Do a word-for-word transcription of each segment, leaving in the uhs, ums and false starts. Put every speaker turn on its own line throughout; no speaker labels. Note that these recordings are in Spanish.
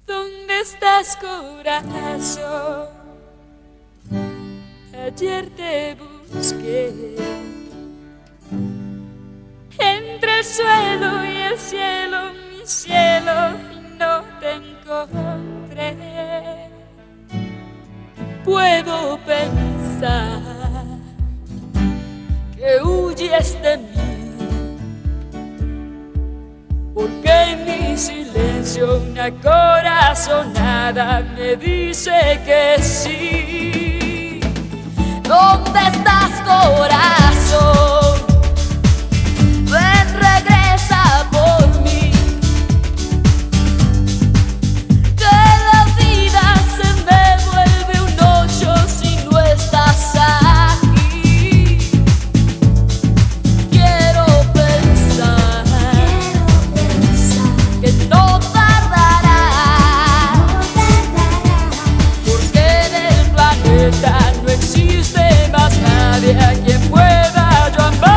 ¿Dónde estás, corazón? Ayer te busqué entre el suelo y el cielo, mi cielo, y no te encontré. Puedo pensar que huyes de mí, porque en mi silencio una corazonada me dice que sí. ¿Dónde estás, corazón? Ven, regresa por mí, que la vida se me vuelve un hoyo si no estás aquí. Quiero pensar, que no tardará, porque en el planeta no existe más nadie a quien pueda yo amar.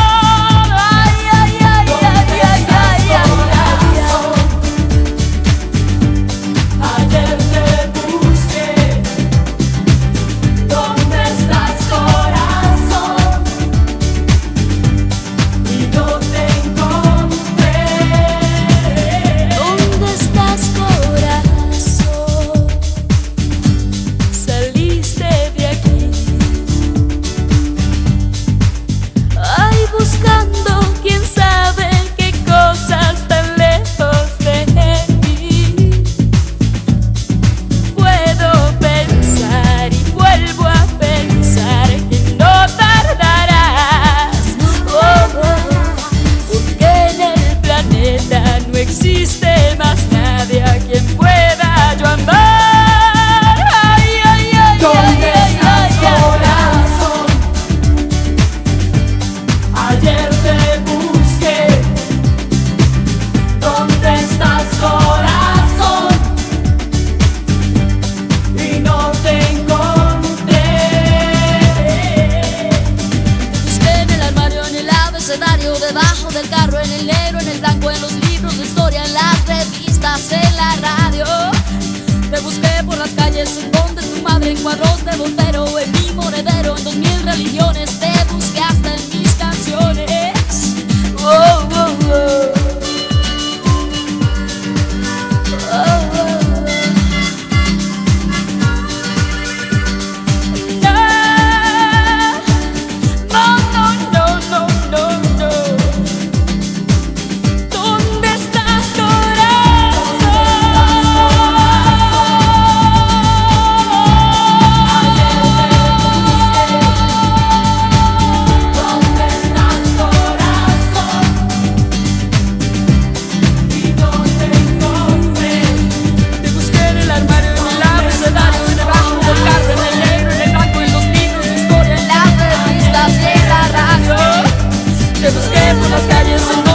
No existe más nadie a quien pueda yo amar. Ay, ay, ay,
¿Dónde
ay,
estás,
ay, ay,
corazón? Ayer te busqué. ¿Dónde estás, corazón? Y no te encontré.
Busqué en el armario, en el abecedario, debajo del carro, en el negro, en el blanco, en los libros de historia, en las revistas, en la radio. Te busqué por las calles, en donde tu madre, en cuadros de Voltero, en mi monedero, en dos mil religiones. Te busqué hasta en mis canciones. Oh, oh, oh. Oh, oh, oh. No, no, no, no, no, no. ¿Dónde estás, corazón?
¿Dónde estás, corazón? Y no te encontré.
Te busqué en el armario, en el abecedario, debajo del carro, en el negro, en el blanco, en los libros de historia, en las revistas y en la radio. Te busqué por las calles, en